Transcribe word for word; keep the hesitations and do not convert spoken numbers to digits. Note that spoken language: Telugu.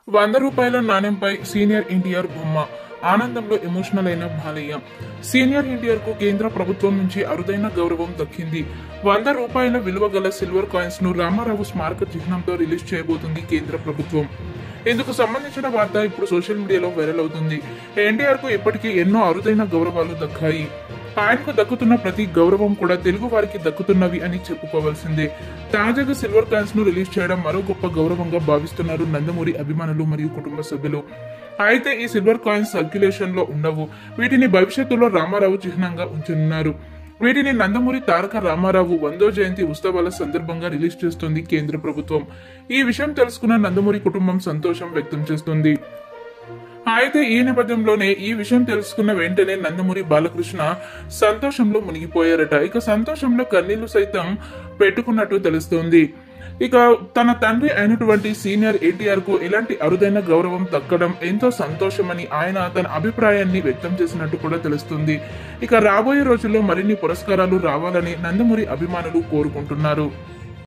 వంద రూపాయల నాణ్యంపై సీనియర్ ఎన్టీఆర్ బొమ్మ. ఆనందంలో ఎమోషనల్ అయిన బాలయ్య. సీనియర్ ఎన్టీఆర్ కు కేంద్ర ప్రభుత్వం నుంచి అరుదైన గౌరవం దక్కింది. వంద రూపాయల విలువ గల సిల్వర్ కాయిన్స్ ను రామారావు స్మారక చిహ్నంతో రిలీజ్ చేయబోతుంది కేంద్ర ప్రభుత్వం. ఇందుకు సంబంధించిన వార్త ఇప్పుడు సోషల్ మీడియాలో వైరల్ అవుతుంది. ఎన్టీఆర్ కు ఇప్పటికీ ఎన్నో అరుదైన గౌరవాలు దక్కాయి. ఆయనకు దక్కుతున్న ప్రతి గౌరవం కూడా తెలుగు వారికి దక్కుతున్నవి అని చెప్పుకోవాల్సిందే. తాజాగా సిల్వర్ కాయిన్స్ ను రిలీజ్ చేయడం మరో గొప్ప గౌరవంగా భావిస్తున్నారు నందమూరి అభిమానులు మరియు కుటుంబ సభ్యులు. అయితే ఈ సిల్వర్ కాయిన్స్ సర్క్యులేషన్ లో ఉండవు. వీటిని భవిష్యత్తులో రామారావు చిహ్నంగా ఉంచనున్నారు. వీటిని నందమూరి తారక రామారావు వందో జయంతి ఉత్సవాల సందర్భంగా రిలీజ్ చేస్తుంది కేంద్ర ప్రభుత్వం. ఈ విషయం తెలుసుకున్న నందమూరి కుటుంబం సంతోషం వ్యక్తం చేస్తుంది. అయితే ఈ నేపథ్యంలోనే ఈ విషయం తెలుసుకున్న వెంటనే నందమూరి బాలకృష్ణ సంతోషంలో మునిగిపోయారట. ఇక సంతోషంలో కన్నీళ్లు సైతం పెట్టుకున్నట్టు తెలుస్తోంది. ఇక తన తండ్రి అయినటువంటి సీనియర్ ఎన్టీఆర్ కు ఇలాంటి అరుదైన గౌరవం దక్కడం ఎంతో సంతోషమని ఆయన తన అభిప్రాయాన్ని వ్యక్తం చేసినట్టు కూడా తెలుస్తుంది. ఇక రాబోయే రోజుల్లో మరిన్ని పురస్కారాలు రావాలని నందమూరి అభిమానులు కోరుకుంటున్నారు.